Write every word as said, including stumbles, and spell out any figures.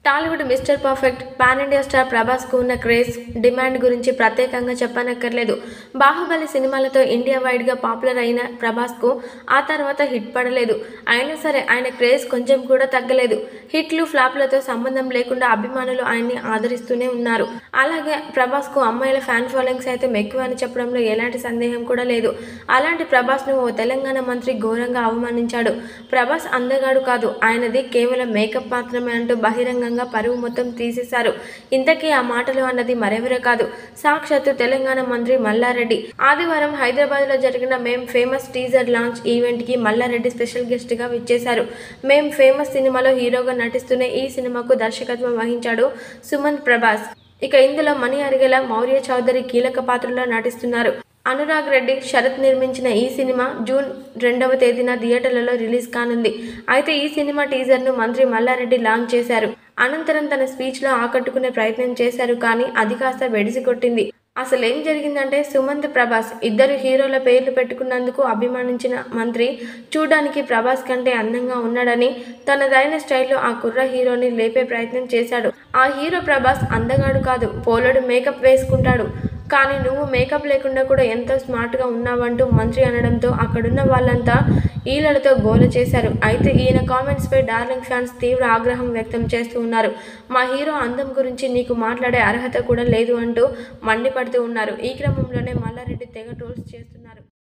Tollywood mister perfect pan India star ప్రభాస్కు ఉన్న craze demand గురించి ప్రత్యేకంగా చెప్పనక్కర్లేదు. బాహుబలి సినిమాలతో ఇండియా వైడ్గా పాపులర్ అయిన ప్రభాస్కు ఆ తర్వాత హిట్ పడలేదు. అయినా సరే ఆయన క్రేజ్ కొంచెం కూడా తగ్గలేదు. హిట్లు ఫ్లాప్లతో సంబంధం లేకుండా అభిమానులు ఆయన్ని ఆదరిస్తూనే ఉన్నారు. అలాగే ప్రభాస్కు అమ్మాయిల ఫ్యాన్ ఫాలోయింగ్ సైతం ఎక్కువ అని చెప్పడంలో ఎలాంటి సందేహం కూడా లేదు. అలాంటి ప్రభాస్ను ఓ తెలంగాణ మంత్రి ఘోరంగా అవమానించాడు. ప్రభాస్ అందగాడు కాదు, ఆయనది కేవలం మేకప్ మాత్రమే అంటూ బహిరంగంగా పరువు మొత్తం తీసేశారు. ఇంతకీ ఆ మాటలు అన్నది మరెవరో కాదు, సాక్షాత్తు తెలంగాణ మంత్రి మల్లారెడ్డి. ఆదివారం హైదరాబాద్ లో జరిగిన మేం ఫేమస్ టీజర్ లాంచ్ ఈవెంట్ కి మల్లారెడ్డి స్పెషల్ గెస్ట్ గా విచ్చేశారు. మేం ఫేమస్ సినిమాలో హీరోగా నటిస్తూనే ఈ సినిమాకు దర్శకత్వం వహించాడు సుమంత్ ప్రభాస్. ఇక ఇందులో మణి అరిగేల, మౌర్య చౌదరి కీలక పాత్రలో నటిస్తున్నారు. అనురాగ్ రెడ్డి, శరత్ నిర్మించిన ఈ సినిమా జూన్ రెండవ తేదీన థియేటర్లలో రిలీజ్ కానుంది. అయితే ఈ సినిమా టీజర్ను మంత్రి మల్లారెడ్డి లాంచ్ చేశారు. అనంతరం తన స్పీచ్లో ఆకట్టుకునే ప్రయత్నం చేశారు, కానీ అది కాస్త వెడిసి కొట్టింది. అసలేం జరిగిందంటే, సుమంత్ ప్రభాస్ ఇద్దరు హీరోల పేర్లు పెట్టుకున్నందుకు అభిమానించిన మంత్రి చూడ్డానికి ప్రభాస్ కంటే అందంగా ఉన్నాడని తనదైన స్టైల్లో ఆ కుర్ర హీరోని లేపే ప్రయత్నం చేశాడు. ఆ హీరో ప్రభాస్ అందగాడు కాదు, పోలడు మేకప్ వేసుకుంటాడు, కానీ నువ్వు మేకప్ లేకుండా కూడా ఎంతో స్మార్ట్గా ఉన్నావంటూ మంత్రి అనడంతో అక్కడున్న వాళ్ళంతా ఈలలతో గోల చేశారు. అయితే ఈయన కామెంట్స్పై డార్లింగ్ ఫ్యాన్స్ తీవ్ర ఆగ్రహం వ్యక్తం చేస్తూ ఉన్నారు. మా హీరో అందం గురించి నీకు మాట్లాడే అర్హత కూడా లేదు అంటూ మండిపడుతూ ఉన్నారు. ఈ క్రమంలోనే మల్లారెడ్డి తెగ ట్రోల్స్ చేస్తున్నారు.